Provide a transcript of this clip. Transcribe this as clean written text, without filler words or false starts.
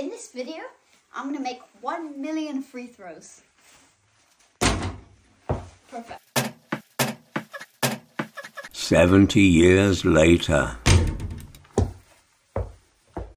in this video, I'm going to make 1 million free throws. Perfect. 70 years later.